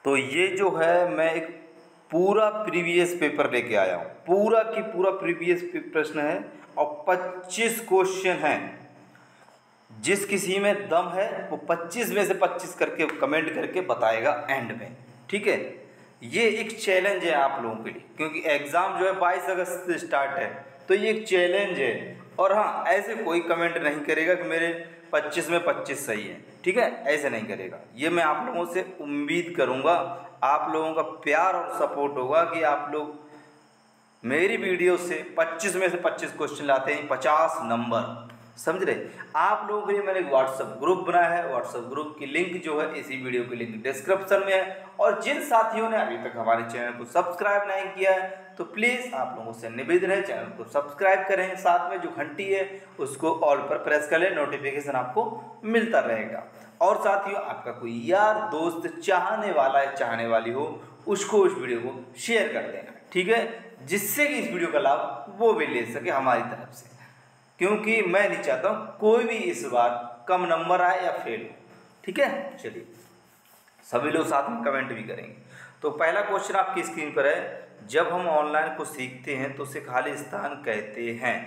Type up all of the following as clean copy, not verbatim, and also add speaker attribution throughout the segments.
Speaker 1: तो ये जो है मैं एक पूरा प्रीवियस पेपर लेके आया हूँ, पूरा की पूरा प्रीवियस प्रश्न है और 25 क्वेश्चन हैं। जिस किसी में दम है वो 25 में से 25 करके कमेंट करके बताएगा एंड में, ठीक है। ये एक चैलेंज है आप लोगों के लिए, क्योंकि एग्ज़ाम जो है 22 अगस्त से स्टार्ट है, तो ये एक चैलेंज है। और हाँ, ऐसे कोई कमेंट नहीं करेगा कि मेरे 25 में 25 सही है, ठीक है, ऐसे नहीं करेगा। ये मैं आप लोगों से उम्मीद करूँगा, आप लोगों का प्यार और सपोर्ट होगा कि आप लोग मेरी वीडियो से 25 में से 25 क्वेश्चन लाते हैं, 50 नंबर, समझ रहे। आप लोगों के लिए मैंने एक व्हाट्सएप ग्रुप बनाया है, व्हाट्सएप ग्रुप की लिंक जो है इसी वीडियो की लिंक डिस्क्रिप्शन में है। और जिन साथियों ने अभी तक हमारे चैनल को सब्सक्राइब नहीं किया है तो प्लीज़ आप लोगों से निवेदन है, चैनल को सब्सक्राइब करें, साथ में जो घंटी है उसको ऑल पर प्रेस कर लें, नोटिफिकेशन आपको मिलता रहेगा। और साथियों, आपका कोई यार दोस्त चाहने वाला या चाहने वाली हो, उसको उस वीडियो को शेयर कर देना, ठीक है, जिससे कि इस वीडियो का लाभ वो भी ले सके हमारी तरफ से, क्योंकि मैं नहीं चाहता हूँ कोई भी इस बार कम नंबर आए या फेल हो, ठीक है। चलिए, सभी लोग साथ में कमेंट भी करेंगे। तो पहला क्वेश्चन आपकी स्क्रीन पर है, जब हम ऑनलाइन को सीखते हैं तो उसे खाली स्थान कहते हैं।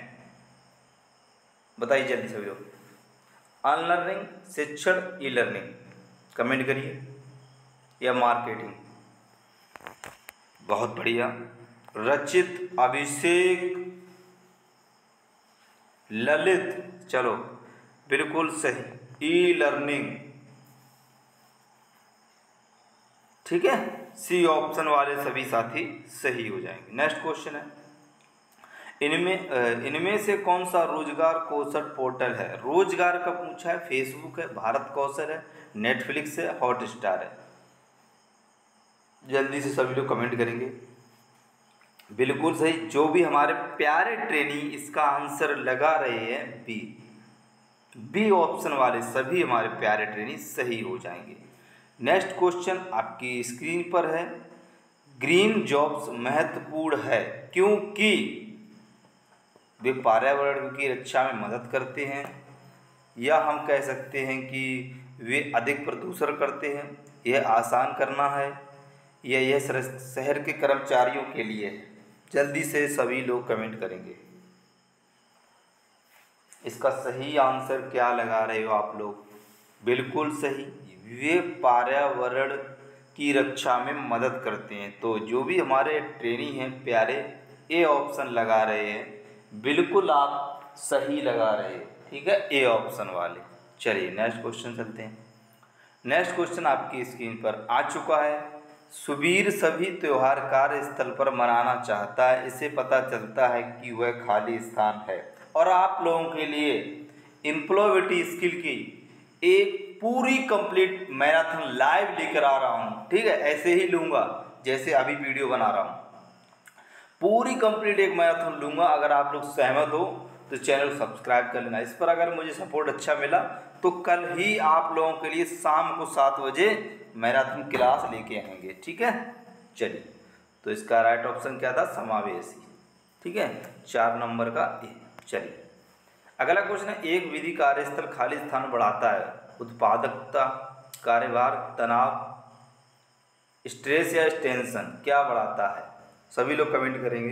Speaker 1: बताइए जल्दी सभी लोग। अनलर्निंग, शिक्षण, ई लर्निंग, कमेंट करिए, या मार्केटिंग। बहुत बढ़िया। रचित, अभिषेक, ललित, चलो बिल्कुल सही, ई लर्निंग, ठीक है। सी ऑप्शन वाले सभी साथी सही हो जाएंगे। नेक्स्ट क्वेश्चन है, इनमें से कौन सा रोजगार कौशल पोर्टल है। रोजगार का पूछा है, फेसबुक है, भारत कौशल है, नेटफ्लिक्स है, हॉटस्टार है। जल्दी से सभी लोग कमेंट करेंगे। बिल्कुल सही, जो भी हमारे प्यारे ट्रेनी इसका आंसर लगा रहे हैं बी ऑप्शन वाले सभी हमारे प्यारे ट्रेनी सही हो जाएंगे। नेक्स्ट क्वेश्चन आपकी स्क्रीन पर है, ग्रीन जॉब्स महत्वपूर्ण है क्योंकि वे पर्यावरण की रक्षा में मदद करते हैं, या हम कह सकते हैं कि वे अधिक प्रदूषण करते हैं, यह आसान करना है, या यह शहर के कर्मचारियों के लिए है। जल्दी से सभी लोग कमेंट करेंगे। इसका सही आंसर क्या लगा रहे हो आप लोग। बिल्कुल सही, वे पर्यावरण की रक्षा में मदद करते हैं। तो जो भी हमारे ट्रेनी हैं प्यारे, ए ऑप्शन लगा रहे हैं, बिल्कुल आप सही लगा रहे हैं, ठीक है, ए ऑप्शन वाले। चलिए नेक्स्ट क्वेश्चन चलते हैं। नेक्स्ट क्वेश्चन आपकी स्क्रीन पर आ चुका है, सुबीर सभी त्यौहार कार्यस्थल पर मनाना चाहता है, इससे पता चलता है कि वह खाली स्थान है। और आप लोगों के लिए एम्प्लॉयबिलिटी स्किल की एक पूरी कंप्लीट मैराथन लाइव लेकर आ रहा हूँ, ठीक है, ऐसे ही लूँगा जैसे अभी वीडियो बना रहा हूँ, पूरी कंप्लीट एक मैराथन लूँगा। अगर आप लोग सहमत हो तो चैनल को सब्सक्राइब कर लेना। इस पर अगर मुझे सपोर्ट अच्छा मिला तो कल ही आप लोगों के लिए शाम को 7 बजे मैराथन क्लास लेके आएंगे, ठीक है। चलिए, तो इसका राइट ऑप्शन क्या था, समावेशी, ठीक है, 4 नंबर का ए। चलिए अगला क्वेश्चन है, एक विधि कार्यस्थल खाली स्थान बढ़ाता है, उत्पादकता, कार्यभार, तनाव, स्ट्रेस या टेंशन, क्या बढ़ाता है। सभी लोग कमेंट करेंगे।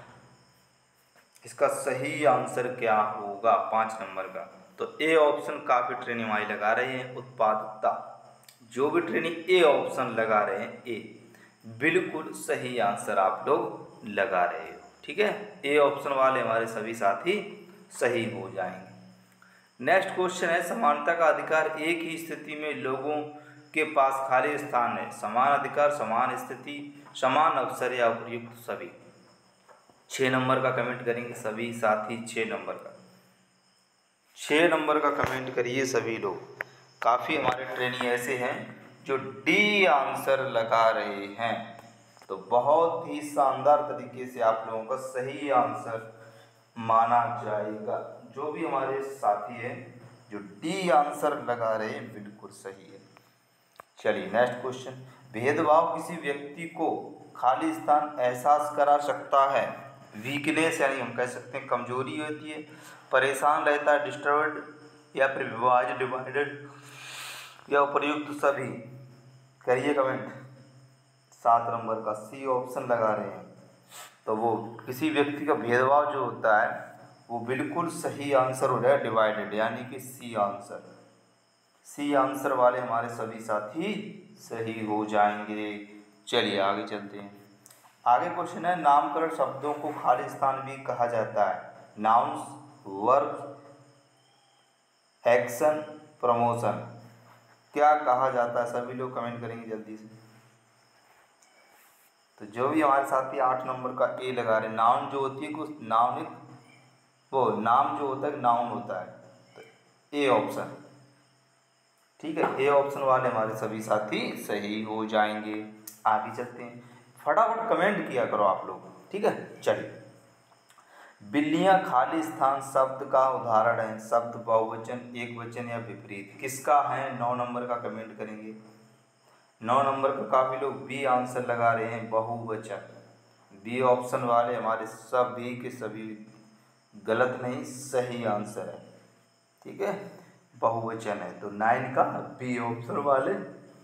Speaker 1: इसका सही आंसर क्या होगा 5 नंबर का। तो ए ऑप्शन काफ़ी ट्रेनिंग हमारी लगा रहे हैं, उत्पादकता। जो भी ट्रेनिंग ए ऑप्शन लगा रहे हैं, ए बिल्कुल सही आंसर आप लोग लगा रहे हो, ठीक है। ए ऑप्शन वाले हमारे सभी साथी सही हो जाएंगे। नेक्स्ट क्वेश्चन है, समानता का अधिकार, एक ही स्थिति में लोगों के पास खाली स्थान है, समान अधिकार, समान स्थिति, समान अवसर या उपयुक्त सभी। 6 नंबर का कमेंट करेंगे सभी साथी, 6 नंबर का, 6 नंबर का कमेंट करिए सभी लोग। काफ़ी हमारे ट्रेनी ऐसे हैं जो डी आंसर लगा रहे हैं, तो बहुत ही शानदार तरीके से आप लोगों का सही आंसर माना जाएगा। जो भी हमारे साथी हैं जो डी आंसर लगा रहे हैं, बिल्कुल सही है। चलिए नेक्स्ट क्वेश्चन, भेदभाव किसी व्यक्ति को खाली स्थान एहसास करा सकता है, वीकनेस यानी हम कह सकते हैं कमजोरी होती है, परेशान रहता है, डिस्टर्ब्ड, या फिर विभाजित, डिवाइडेड, या उपयुक्त सभी। करिए कमेंट। 7 नंबर का सी ऑप्शन लगा रहे हैं। तो वो किसी व्यक्ति का भेदभाव जो होता है वो बिल्कुल सही आंसर हो जाएगा, डिवाइडेड, यानी कि सी आंसर। सी आंसर वाले हमारे सभी साथी सही हो जाएंगे। चलिए आगे चलते हैं। आगे क्वेश्चन है, नामकरण शब्दों को खाली स्थान भी कहा जाता है। नाउन्स, वर्ब, एक्शन, प्रमोशन, क्या कहा जाता है? सभी लोग कमेंट करेंगे जल्दी से। तो जो भी हमारे साथी 8 नंबर का ए लगा रहे, नाउन जो होती है कुछ नाउन, वो नाम जो होता है नाउन होता है, तो ए ऑप्शन। ठीक है, ए ऑप्शन वाले हमारे सभी साथी सही हो जाएंगे। आगे चलते हैं, फटाफट कमेंट किया करो आप लोग, ठीक है। चलिए, बिल्लियां खाली स्थान शब्द का उदाहरण है। शब्द बहुवचन, एक वचन या विपरीत, किसका है? 9 नंबर का कमेंट करेंगे। 9 नंबर का काफ़ी लोग बी आंसर लगा रहे हैं, बहुवचन। बी ऑप्शन वाले हमारे सभी के सभी गलत नहीं, सही आंसर है। ठीक है, बहुवचन है, तो 9 का बी ऑप्शन वाले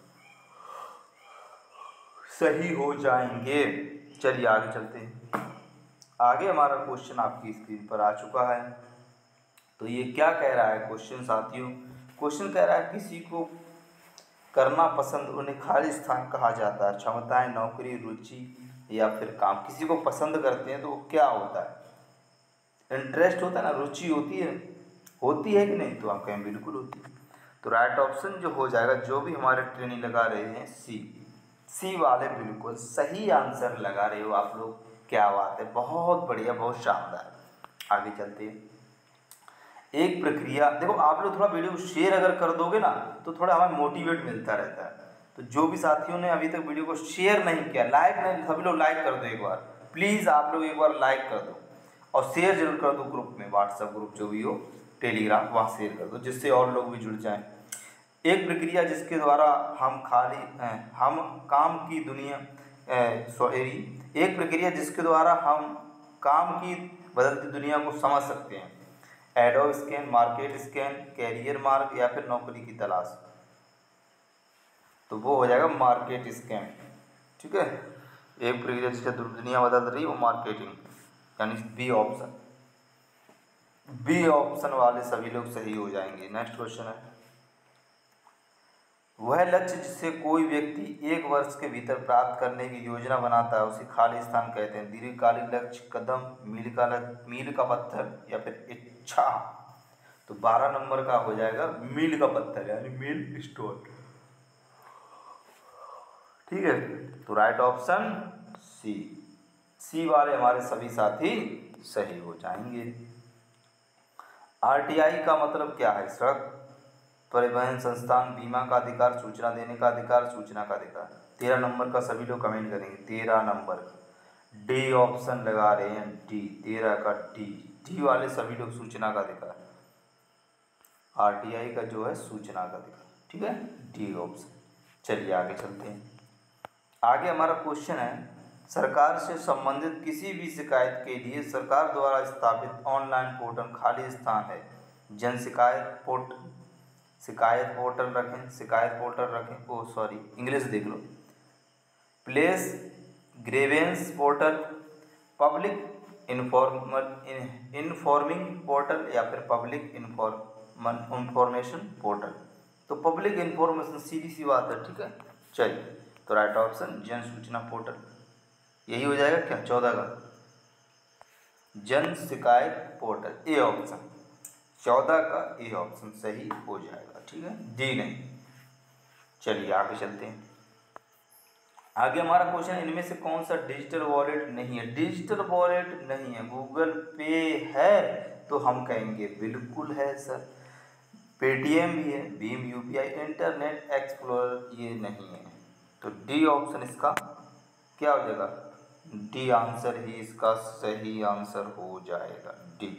Speaker 1: सही हो जाएंगे। चलिए आगे चलते हैं। आगे हमारा क्वेश्चन आपकी स्क्रीन पर आ चुका है। तो ये क्या कह रहा है क्वेश्चन साथियों? क्वेश्चन कह रहा है किसी को करना पसंद उन्हें खाली स्थान कहा जाता है। क्षमताएं, नौकरी, रुचि या फिर काम। किसी को पसंद करते हैं तो वो क्या होता है? इंटरेस्ट होता है ना, रुचि होती है कि नहीं? तो आप कहें बिल्कुल होती है। तो राइट ऑप्शन जो हो जाएगा, जो भी हमारे ट्रेनिंग लगा रहे हैं, सी वाले बिल्कुल सही आंसर लगा रहे हो आप लोग। क्या बात है, बहुत बढ़िया, बहुत शानदार। आगे चलते हैं। एक प्रक्रिया, देखो आप लोग थोड़ा वीडियो शेयर अगर कर दोगे ना तो थोड़ा हमें मोटिवेट मिलता रहता है। तो जो भी साथियों ने अभी तक वीडियो को शेयर नहीं किया, लाइक नहीं, सभी लोग लाइक कर दो एक बार, प्लीज़ आप लोग एक बार लाइक कर दो और शेयर जरूर कर दो ग्रुप में, व्हाट्सएप ग्रुप जो भी हो, टेलीग्राम, वहाँ शेयर कर दो जिससे और लोग भी जुड़ जाएं। एक प्रक्रिया जिसके द्वारा हम काम की दुनिया एक प्रक्रिया जिसके द्वारा हम काम की बदलती दुनिया को समझ सकते हैं। एडो स्कैन, मार्केट स्कैन, कैरियर मार्ग या फिर नौकरी की तलाश। तो वो हो जाएगा मार्केट स्कैन। ठीक है, एक प्रक्रिया जिससे दुनिया बदल रही है वो मार्केटिंग, यानी बी ऑप्शन। बी ऑप्शन वाले सभी लोग सही हो जाएंगे। नेक्स्ट क्वेश्चन है, वह लक्ष्य जिसे कोई व्यक्ति 1 वर्ष के भीतर प्राप्त करने की योजना बनाता है उसे खाली स्थान कहते हैं। दीर्घकालिक लक्ष्य, कदम, मील का पत्थर या फिर इच्छा। तो 12 नंबर का हो जाएगा मील का पत्थर, यानी मील स्टोन। ठीक है, तो राइट ऑप्शन सी वाले हमारे सभी साथी सही हो जाएंगे। आरटीआई का मतलब क्या है? सड़क परिवहन संस्थान, बीमा का अधिकार, सूचना देने का अधिकार, सूचना का अधिकार। 13 नंबर का सभी लोग कमेंट करेंगे। 13 नंबर डी ऑप्शन लगा रहे हैं, डी, 13 का डी वाले सभी लोग सूचना का अधिकार। आरटीआई का जो है सूचना का अधिकार। ठीक है, डी ऑप्शन। चलिए आगे चलते हैं। आगे हमारा क्वेश्चन है, सरकार से संबंधित किसी भी शिकायत के लिए सरकार द्वारा स्थापित ऑनलाइन पोर्टल खाली स्थान है। जन शिकायत पोर्टल रखें, ओ सॉरी इंग्लिश देख लो, place grievance portal, public informing portal या फिर पब्लिक इंफॉर्मेशन पोर्टल। तो पब्लिक इंफॉर्मेशन, सीधी सी बात है। ठीक है, चलिए, तो राइट ऑप्शन जन सूचना पोर्टल यही हो जाएगा। क्या 14 का जन शिकायत पोर्टल, ए ऑप्शन। 14 का ए ऑप्शन सही हो जाएगा। ठीक है, डी नहीं। चलिए आगे चलते हैं। आगे हमारा क्वेश्चन, इनमें से कौन सा डिजिटल वॉलेट नहीं है? डिजिटल वॉलेट नहीं है। गूगल पे है तो हम कहेंगे बिल्कुल है सर। पेटीएम भी है, भीम यूपीआई, इंटरनेट एक्सप्लोरर ये नहीं है। तो डी ऑप्शन इसका क्या हो जाएगा? डी आंसर ही इसका सही आंसर हो जाएगा, डी।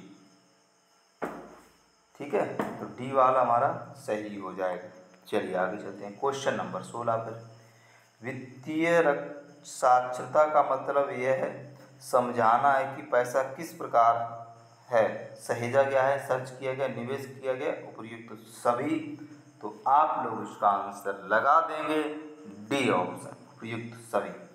Speaker 1: ठीक है, तो डी वाला हमारा सही हो जाएगा। चलिए आगे चलते हैं। क्वेश्चन नंबर 16 पर, वित्तीय साक्षरता का मतलब यह है समझाना है कि पैसा किस प्रकार है, सहेजा गया है, सर्च किया गया, निवेश किया गया, उपयुक्त सभी। तो आप लोग इसका आंसर लगा देंगे डी ऑप्शन, उपयुक्त सभी।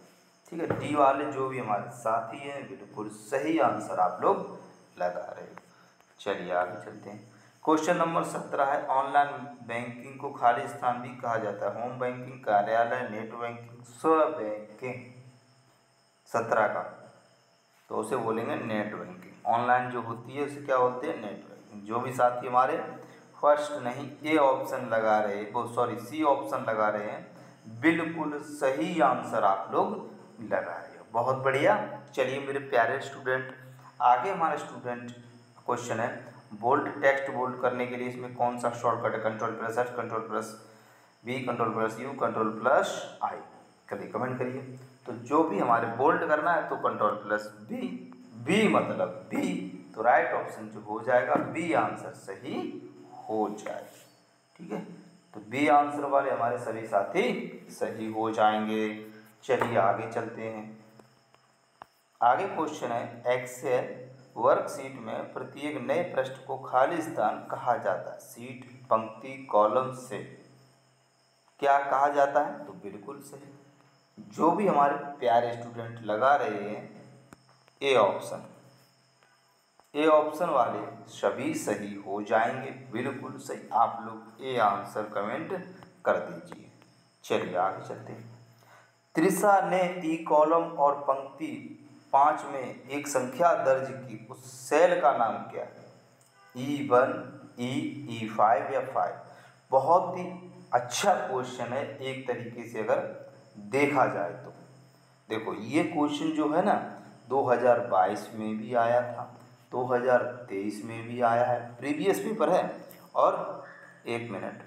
Speaker 1: ठीक है, डी वाले जो भी हमारे साथी हैं बिल्कुल सही आंसर आप लोग लगा रहे हो। चलिए आगे चलते हैं। क्वेश्चन नंबर 17 है, ऑनलाइन बैंकिंग को खाली स्थान भी कहा जाता है। होम बैंकिंग, कार्यालय, नेट बैंकिंग, स्व बैंकिंग। 17 का तो उसे बोलेंगे नेट बैंकिंग। ऑनलाइन जो होती है उसे क्या बोलते हैं, नेट बैंकिंग। जो भी साथी हमारे फर्स्ट नहीं ए ऑप्शन लगा रहे, वो सॉरी सी ऑप्शन लगा रहे हैं, बिल्कुल सही आंसर आप लोग लगा रहे हो, बहुत बढ़िया। चलिए मेरे प्यारे स्टूडेंट, आगे हमारा स्टूडेंट क्वेश्चन है, बोल्ड टेक्स्ट बोल्ड करने के लिए इसमें कौन सा शॉर्टकट है। Control plus H, control plus B, control plus U, control plus I, करिए कमेंट करिए। तो जो भी हमारे बोल्ड करना है तो कंट्रोल प्लस बी, बी मतलब बी, तो राइट ऑप्शन जो हो जाएगा बी आंसर सही हो जाए। ठीक है, तो बी आंसर वाले हमारे सभी साथी सही हो जाएंगे। चलिए आगे चलते हैं। आगे क्वेश्चन है, एक्सेल वर्कशीट में प्रत्येक नए पृष्ठ को खाली स्थान कहा जाता है। सीट, पंक्ति, कॉलम से क्या कहा जाता है, तो बिल्कुल सही। जो भी हमारे प्यारे स्टूडेंट लगा रहे हैं ए ऑप्शन, ए ऑप्शन वाले सभी सही हो जाएंगे, बिल्कुल सही। आप लोग ए आंसर कमेंट कर दीजिए। चलिए आगे चलते हैं। त्रिशा ने ई कॉलम और पंक्ति 5 में एक संख्या दर्ज की, उस सेल का नाम क्या है। E1, E5 या 5। बहुत ही अच्छा क्वेश्चन है एक तरीके से अगर देखा जाए तो। देखो ये क्वेश्चन जो है ना 2022 में भी आया था, 2023 में भी आया है, प्रीवियस पेपर है। और एक मिनट,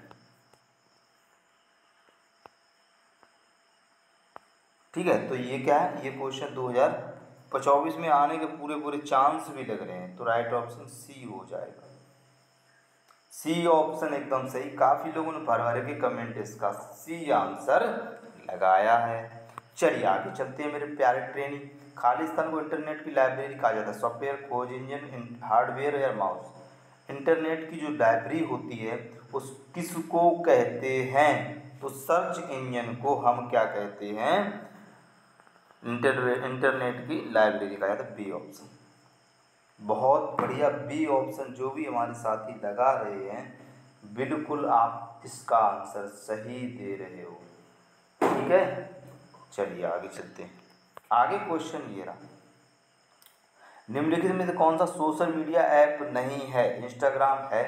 Speaker 1: ठीक है, तो ये क्या है, ये क्वेश्चन 2024 में आने के पूरे पूरे चांस भी लग रहे हैं, तो राइट ऑप्शन सी हो जाएगा। सी ऑप्शन एकदम सही। काफ़ी लोगों ने भर भर के कमेंट इसका सी आंसर लगाया है। चलिए आगे चलते हैं मेरे प्यारे ट्रेनिंग। खाली स्थान को इंटरनेट की लाइब्रेरी कहा जाता है। सॉफ्टवेयर, खोज इंजन, हार्डवेयर या माउस। इंटरनेट की जो लाइब्रेरी होती है उस किसको कहते हैं, तो सर्च इंजन को हम क्या कहते हैं, इंटरनेट की लाइब्रेरी कहा जाता है। बी ऑप्शन बहुत बढ़िया, बी ऑप्शन जो भी हमारे साथी लगा रहे हैं बिल्कुल आप इसका आंसर सही दे रहे हो। ठीक है, चलिए आगे चलते हैं। आगे क्वेश्चन ये रहा, निम्नलिखित में से कौन सा सोशल मीडिया ऐप नहीं है। इंस्टाग्राम है,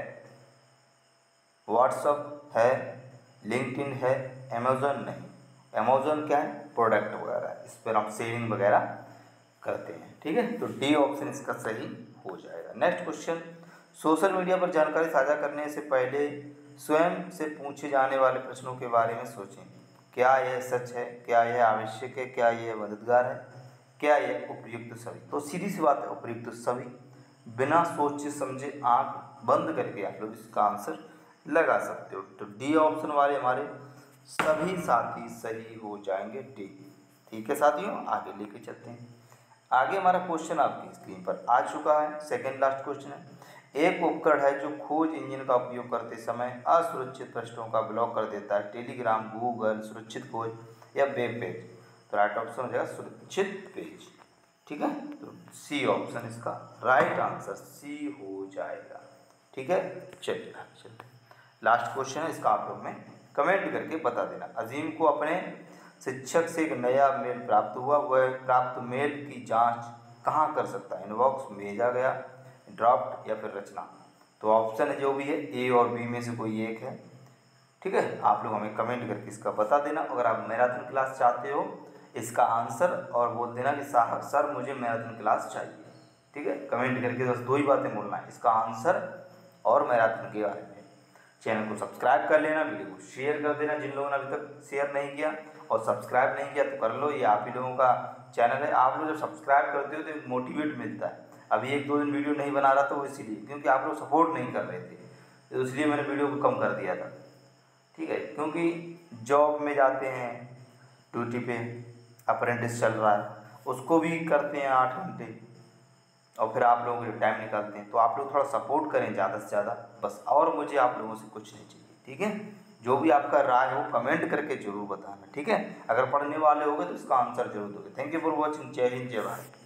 Speaker 1: व्हाट्सअप है, लिंक्डइन है, अमेजोन नहीं। अमेजोन क्या है, प्रोडक्ट वगैरह, इस पर आप सेलिंग वगैरह करते हैं। ठीक है, तो डी ऑप्शन इसका सही हो जाएगा। नेक्स्ट क्वेश्चन, सोशल मीडिया पर जानकारी साझा करने से पहले स्वयं से पूछे जाने वाले प्रश्नों के बारे में सोचें। क्या यह सच है, क्या यह आवश्यक है, क्या यह मददगार है, क्या यह उपयुक्त सभी। तो सीधी सी बात है, उपयुक्त सभी। बिना सोचे समझे आंख बंद करके आप लोग इसका आंसर लगा सकते हो। तो डी ऑप्शन वाले हमारे सभी साथी सही हो जाएंगे, डी। ठीक है साथियों, आगे लेके चलते हैं। आगे हमारा क्वेश्चन आपकी स्क्रीन पर आ चुका है, सेकेंड लास्ट क्वेश्चन है। एक उपकरण है जो खोज इंजन का उपयोग करते समय असुरक्षित पृष्ठों का ब्लॉक कर देता है। टेलीग्राम, गूगल, सुरक्षित खोज या वेब पेज। तो राइट ऑप्शन हो जाएगा सुरक्षित पेज। ठीक है, तो सी ऑप्शन इसका राइट आंसर सी हो जाएगा। ठीक है, चलिए आगे चलते हैं। लास्ट क्वेश्चन है, इसका आप लोग में कमेंट करके बता देना। अजीम को अपने शिक्षक से एक नया मेल प्राप्त हुआ, वह प्राप्त मेल की जांच कहाँ कर सकता है। इनबॉक्स, भेजा गया, ड्राफ्ट या फिर रचना। तो ऑप्शन है जो भी है ए और बी में से कोई एक है। ठीक है, आप लोग हमें कमेंट करके इसका बता देना। अगर आप मैराथन क्लास चाहते हो इसका आंसर और बोल देना कि साहब सर मुझे मैराथन क्लास चाहिए। ठीक है, कमेंट करके बस दो ही बातें बोलना है, इसका आंसर और मैराथन के बारे में। चैनल को सब्सक्राइब कर लेना, वीडियो को शेयर कर देना जिन लोगों ने अभी तक शेयर नहीं किया, और सब्सक्राइब नहीं किया तो कर लो, ये आप ही लोगों का चैनल है। आप लोग जब सब्सक्राइब करते हो तो एक मोटिवेट मिलता है। अभी एक दो दिन वीडियो नहीं बना रहा था वो इसीलिए क्योंकि आप लोग सपोर्ट नहीं कर रहे थे, तो इसलिए मैंने वीडियो को कम कर दिया था। ठीक है, क्योंकि जॉब में जाते हैं, ड्यूटी पे अप्रेंटिस चल रहा है, उसको भी करते हैं 8 घंटे, और फिर आप लोगों के लिए टाइम निकालते हैं। तो आप लोग थोड़ा सपोर्ट करें ज़्यादा से ज़्यादा बस, और मुझे आप लोगों से कुछ नहीं चाहिए। ठीक है, जो भी आपका राय हो कमेंट करके ज़रूर बताना, ठीक है। अगर पढ़ने वाले होगे तो इसका आंसर जरूर दोगे। Thank you for watching. जय हिंद, जय भारत।